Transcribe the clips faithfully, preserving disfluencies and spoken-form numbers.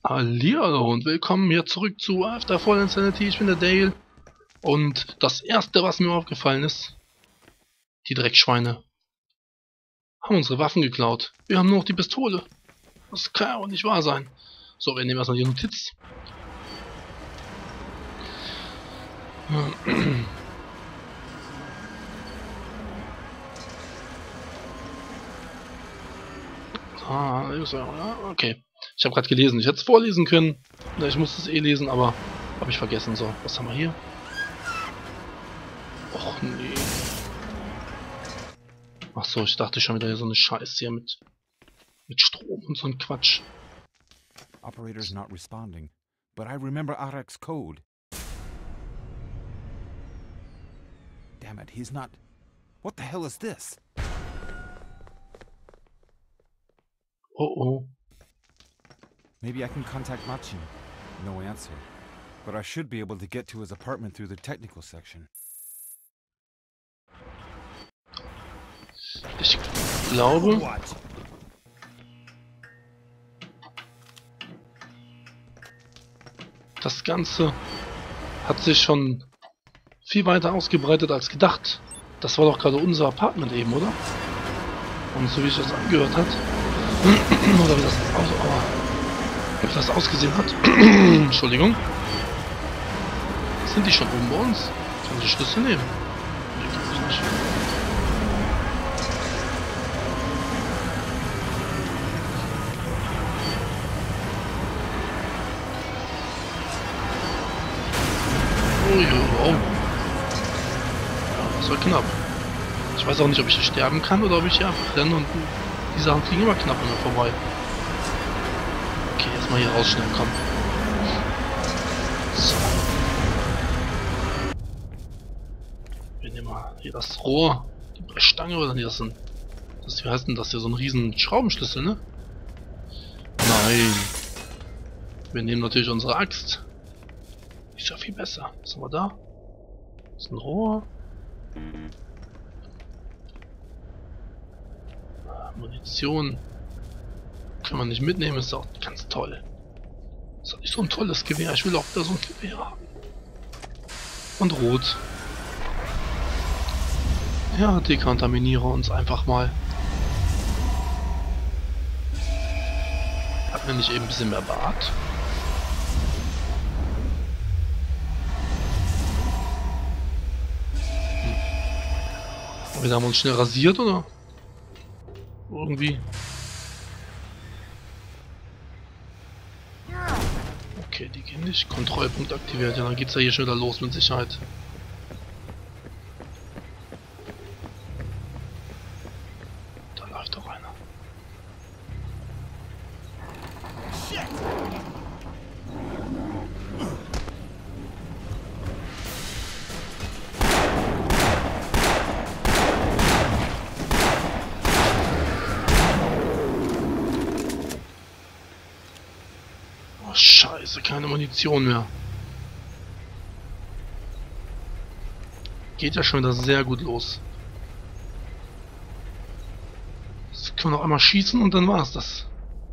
Hallihallo und willkommen hier zurück zu After Fallen Sanity. Ich bin der Dale und das erste, was mir aufgefallen ist, die Dreckschweine haben unsere Waffen geklaut. Wir haben nur noch die Pistole. Das kann ja auch nicht wahr sein. So, wir nehmen erstmal die Notiz. Ah, okay. Ich habe gerade gelesen. Ich hätte es vorlesen können. Ich musste es eh lesen, aber habe ich vergessen. So, was haben wir hier? Och nee. Ach so, ich dachte schon wieder hier so eine Scheiße hier mit mit Strom und so ein Quatsch. Operator's not responding, but I remember Arak's code. Damn it, he's not. What the hell is this? Oh oh. Maybe I can contact Machin. No answer. But I should be able to get to his apartment through the technical section. Ich glaube, das Ganze hat sich schon viel weiter ausgebreitet als gedacht. Das war doch gerade unser Apartment eben, oder? Und so wie sich das angehört hat, oder wie das, aus, oh, wie das ausgesehen hat, Entschuldigung, sind die schon oben bei uns? Kann ich die Schlüssel nehmen? Nee, kann ich nicht. Oh, oh. Ja, das war knapp. Ich weiß auch nicht, ob ich hier sterben kann oder ob ich hier einfach renne und die Sachen fliegen immer knapp an mir vorbei. Okay, erstmal hier raus schnell, komm. So. Wir nehmen mal hier das Rohr, die Brechstange oder nee, das sind. Das, wie heißt denn das hier? So ein riesen Schraubenschlüssel, ne? Nein. Wir nehmen natürlich unsere Axt. Ist ja viel besser. Was haben wir da? Das ist ein Rohr. Munition. Kann man nicht mitnehmen, ist auch ganz toll. Ist doch nicht so ein tolles Gewehr. Ich will auch wieder so ein Gewehr haben. Und rot. Ja, dekontaminiere uns einfach mal. Hat mir nicht eben ein bisschen mehr Bart? Wir haben uns schnell rasiert, oder? Irgendwie. Okay, die gehen nicht. Kontrollpunkt aktiviert. Ja, dann geht's ja hier schon wieder los mit Sicherheit. Da läuft doch einer. Scheiße, keine Munition mehr. Geht ja schon wieder sehr gut los. Jetzt können wir noch einmal schießen und dann war es das.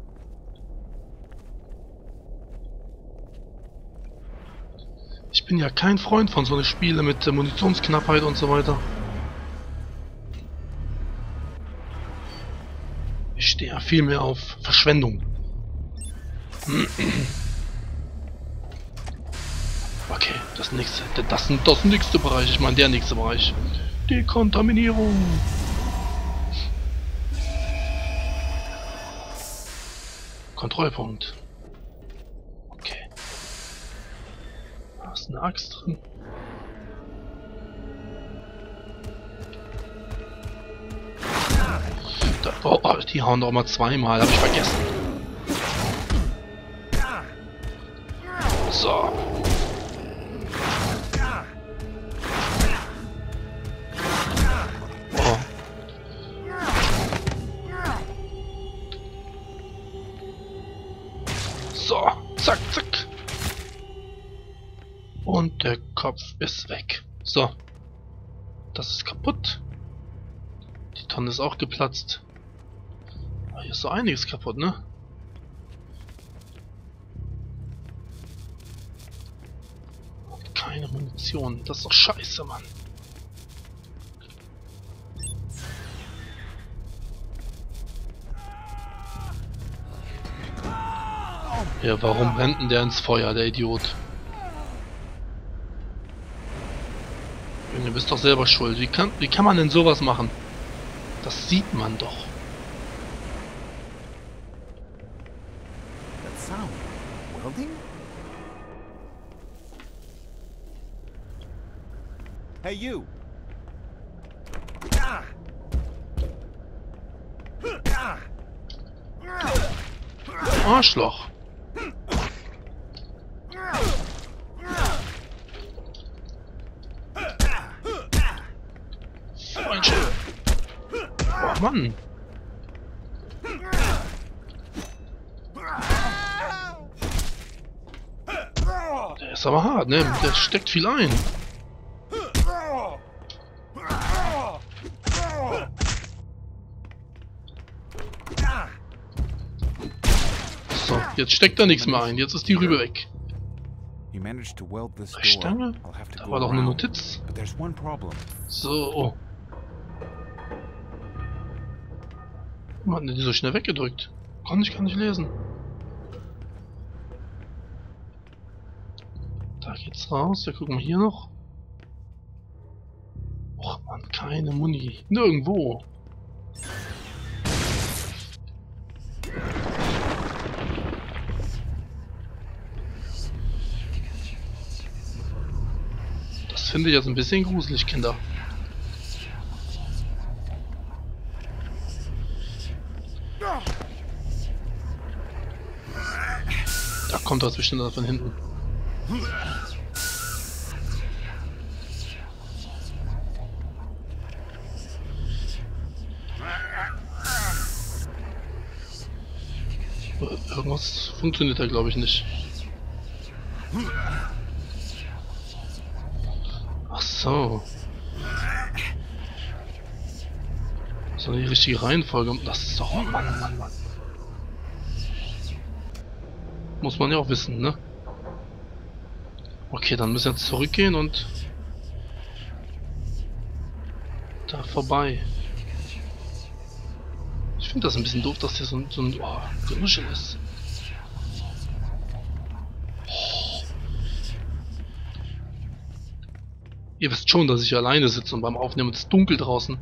Ich bin ja kein Freund von so einer Spiele mit äh, Munitionsknappheit und so weiter. Ich stehe ja viel mehr auf Verschwendung. Okay, das nächste, das, das nächste Bereich, ich meine der nächste Bereich. Dekontaminierung. Kontrollpunkt. Okay. Da ist eine Axt drin. Da, oh, oh, die hauen doch mal zweimal, habe ich vergessen. So. Oh. So, zack, zack. Und der Kopf ist weg. So. Das ist kaputt. Die Tonne ist auch geplatzt. Hier ist so einiges kaputt, ne? Munition. Das ist doch scheiße, Mann. Ja, warum rennt denn der ins Feuer, der Idiot? Du bist doch selber schuld. Wie kann, wie kann man denn sowas machen? Das sieht man doch. That sound. Welding? Hey, you! Arschloch. Freundchen. Oh Mann. Der ist aber hart, ne? Der steckt viel ein. So, jetzt steckt da nichts mehr ein. Jetzt ist die Rübe weg. He managed to weld this door. Stange? I'll have to Da go war doch eine around. Notiz. But there's one problem. So. Oh. Warum hat denn die so schnell weggedrückt? Konnte ich gar nicht lesen. Da geht's raus. Ja, gucken wir hier noch. Och man, keine Muni. Nirgendwo. Das finde ich jetzt ein bisschen gruselig, Kinder. Da kommt das bestimmt von hinten. Irgendwas funktioniert da, glaube ich, nicht. Ach so. So die richtige Reihenfolge. Das ist doch... Oh Mann, Mann, Mann. Muss man ja auch wissen, ne? Okay, dann müssen wir jetzt zurückgehen und... da vorbei. Ich finde das ein bisschen doof, dass hier so ein, so ein oh, Genuschel ist. Oh. Ihr wisst schon, dass ich hier alleine sitze und beim Aufnehmen ist es dunkel draußen.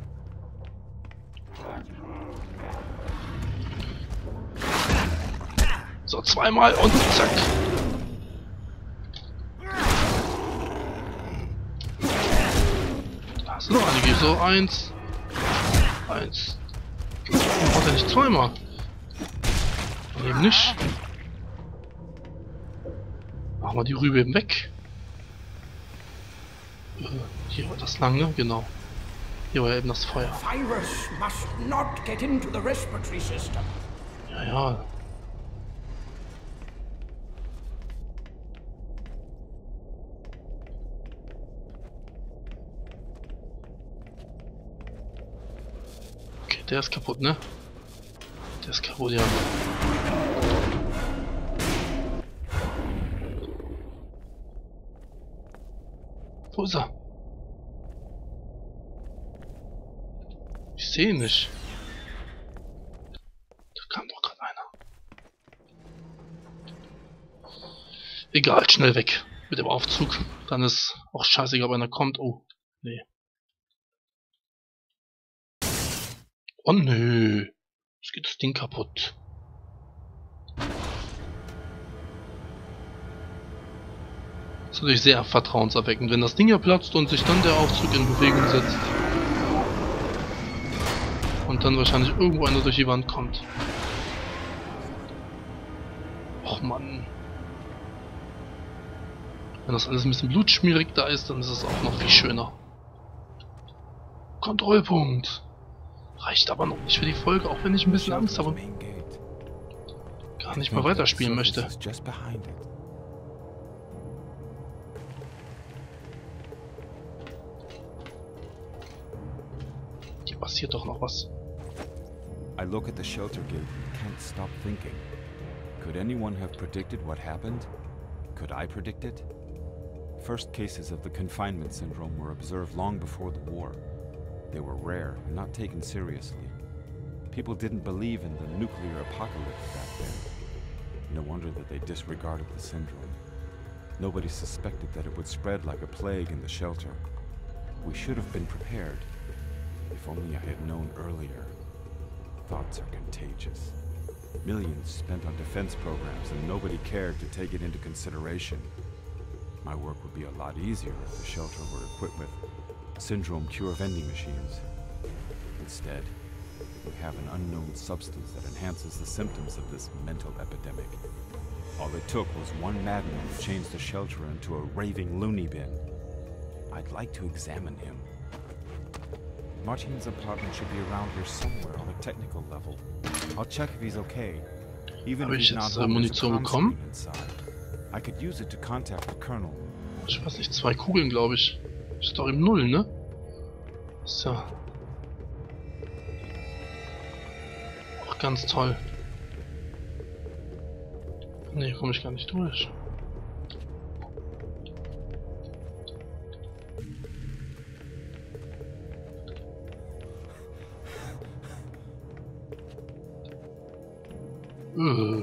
So, zweimal und zack. Da sind noch einige. So, eins. Eins. Warum hat er nicht zweimal? Und eben nicht. Machen wir die Rübe eben weg. Äh, hier war das lang, ne? Genau. Hier war eben das Feuer. Virus must not get into the respiratory system. Ja, ja. Okay, der ist kaputt, ne? Der ist kaputt, ja. Wo ist er? Ich sehe ihn nicht. Da kam doch gerade einer. Egal, schnell weg mit dem Aufzug. Dann ist auch scheißegal, ob einer kommt. Oh, nee. Oh nö. Jetzt geht das Ding kaputt. Das ist natürlich sehr vertrauenserweckend, wenn das Ding hier platzt und sich dann der Aufzug in Bewegung setzt. Und dann wahrscheinlich irgendwo einer durch die Wand kommt. Och Mann. Wenn das alles ein bisschen blutschmierig da ist, dann ist es auch noch viel schöner. Kontrollpunkt. Reicht aber noch nicht für die Folge, auch wenn ich ein bisschen Angst habe. Gar nicht mehr weiterspielen möchte. Hier passiert doch noch was. I look at the shelter gate and can't stop thinking. Could anyone have predicted what happened? Could I predict it? First cases of the confinement syndrome were observed long before the war. They were rare and not taken seriously. People didn't believe in the nuclear apocalypse back then. No wonder that they disregarded the syndrome. Nobody suspected that it would spread like a plague in the shelter. We should have been prepared. If only I had known earlier. Thoughts are contagious. Millions spent on defense programs and nobody cared to take it into consideration. My work would be a lot easier if the shelter were equipped with syndrome cure vending machines. Instead, we have an unknown substance that enhances the symptoms of this mental epidemic. All it took was one madman to change the shelter into a raving loony bin. I'd like to examine him. Martin's apartment should be around here somewhere on a technical level. I'll check if he's okay. Even Habe if ich he's not jetzt äh, home, there's a Munition comm bekommen? screen inside. I could use it to contact the colonel. Ich weiß nicht, zwei Kugeln, glaube ich. Ist doch im Null, ne? Ist ja auch ganz toll. Ne, komme ich gar nicht durch. Äh.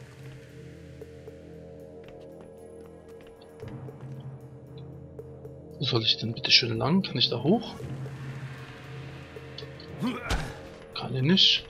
Wo soll ich denn bitte schön lang? Kann ich da hoch? Kann ich nicht.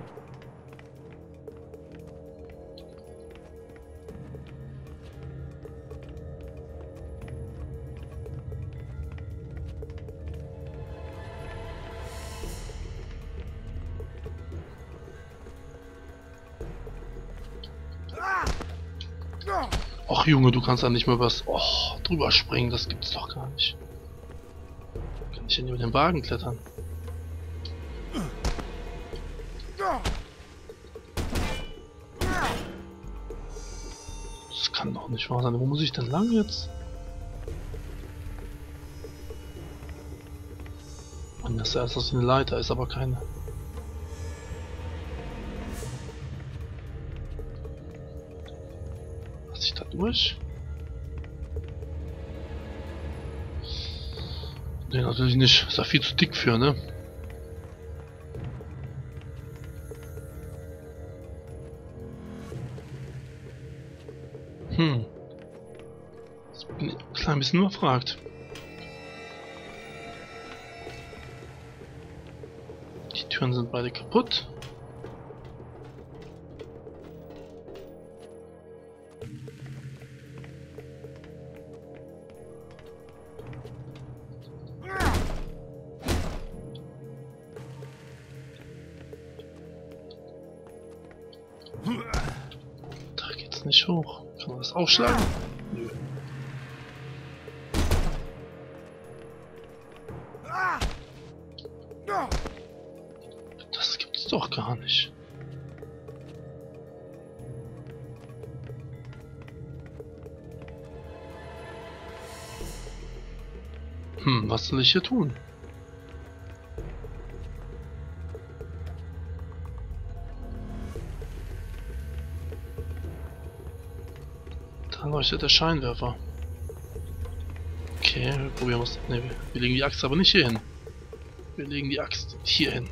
Ach Junge, du kannst da nicht mehr was oh, drüber springen, das gibt's doch gar nicht. Kann ich denn über den Wagen klettern? Das kann doch nicht wahr sein. Wo muss ich denn lang jetzt? Mann, das ist erst aus eine Leiter, ist aber keine. Da durch? Ne, natürlich nicht. Ist ja viel zu dick für, ne? Hm. Jetzt bin ich ein klein bisschen überfragt. Die Türen sind beide kaputt. Da geht's nicht hoch. Kann man das aufschlagen? Nö. Das gibt's doch gar nicht. Hm, was soll ich hier tun? Da leuchtet der Scheinwerfer. Okay, wir probieren was. Ne, wir, wir legen die Axt aber nicht hier hin. Wir legen die Axt hier hin.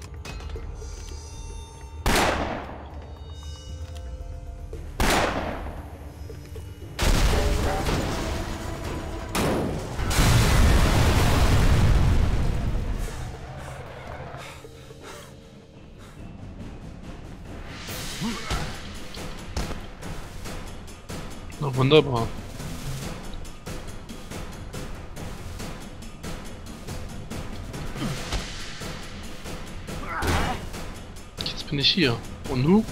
Na wunderbar. Jetzt bin ich hier. Und nu?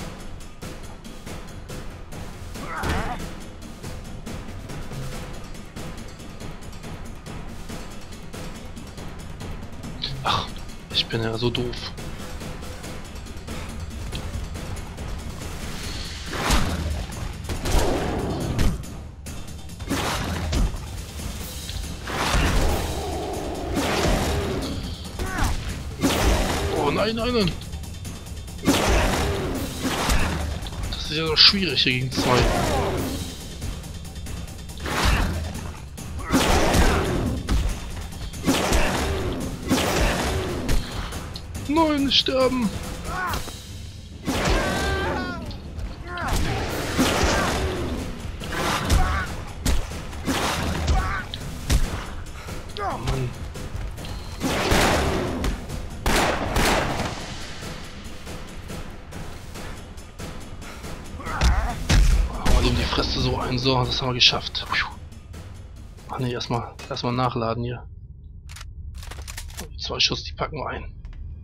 Ach, ich bin ja so doof. Nein, nein, nein. Das ist ja so schwierig hier gegen zwei. Nein, nicht sterben. Oh Mann. Hauen wir dem die Fresse so ein. So, das haben wir geschafft. Ach ne, erstmal erstmal nachladen hier. Die zwei Schuss, die packen wir ein.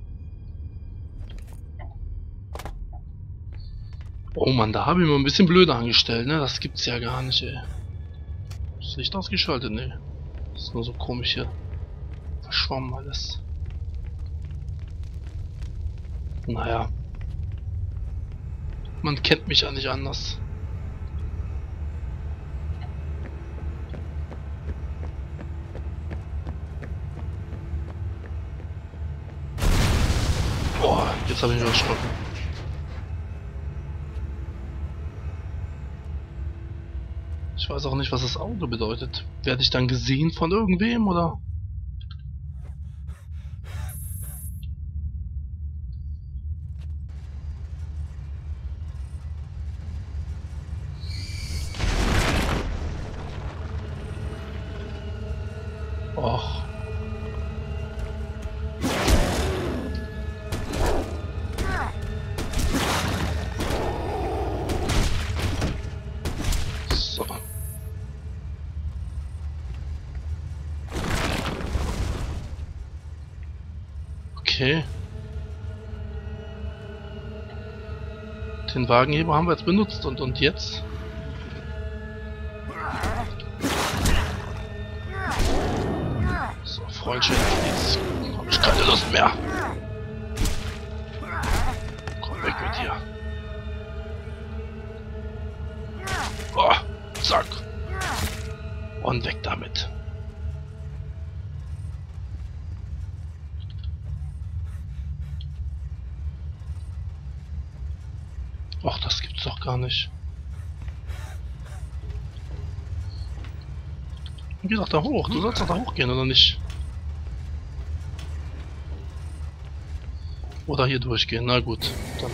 Oh Mann, da habe ich mir ein bisschen blöd angestellt, ne? Das gibt's ja gar nicht, ey. Ist Licht ausgeschaltet? Ne. Das ist nur so komisch hier. Verschwommen alles. Naja. Man kennt mich ja nicht anders. Boah, jetzt habe ich mich erschrocken. Ich weiß auch nicht, was das Auto bedeutet. Werde ich dann gesehen von irgendwem, oder? Och. So. Okay. Den Wagenheber haben wir jetzt benutzt und und jetzt? So, Freundchen, jetzt habe ich keine Lust mehr. Komm weg mit dir. Oh, zack. Und weg damit. Ach, das gibt's doch gar nicht. Geh doch da hoch. Du sollst doch da hochgehen, oder nicht? Oder hier durchgehen. Na gut, dann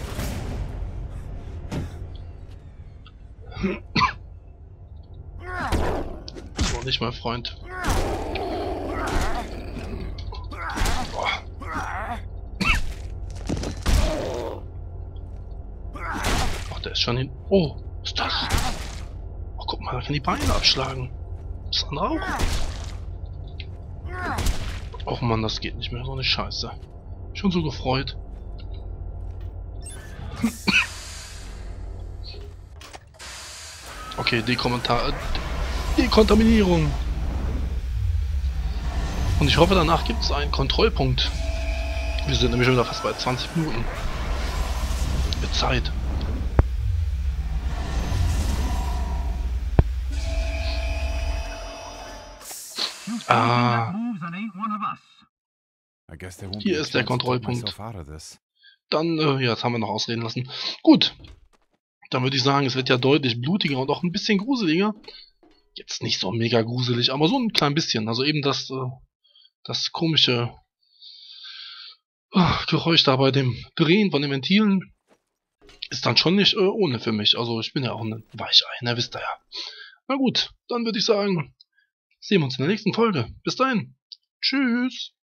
so. So, nicht mein Freund. Boah. Ach, der ist schon hin. Oh, was ist das? Oh, guck mal, da kann die Beine abschlagen. Das andere auch? Och Mann, das geht nicht mehr. So eine Scheiße. Schon so gefreut. Okay, die Kommentare. Die Kontaminierung. Und ich hoffe, danach gibt es einen Kontrollpunkt. Wir sind nämlich schon wieder fast bei zwanzig Minuten. Mit Zeit. Ah. Hier ist der Kontrollpunkt. Dann, äh, ja, das haben wir noch ausreden lassen. Gut. Dann würde ich sagen, es wird ja deutlich blutiger und auch ein bisschen gruseliger. Jetzt nicht so mega gruselig, aber so ein klein bisschen. Also eben das, äh, das komische äh, Geräusch da bei dem Drehen von den Ventilen ist dann schon nicht äh, ohne für mich. Also ich bin ja auch ein Weichei, ne, wisst ihr ja. Na gut, dann würde ich sagen, sehen wir uns in der nächsten Folge. Bis dahin. Tschüss.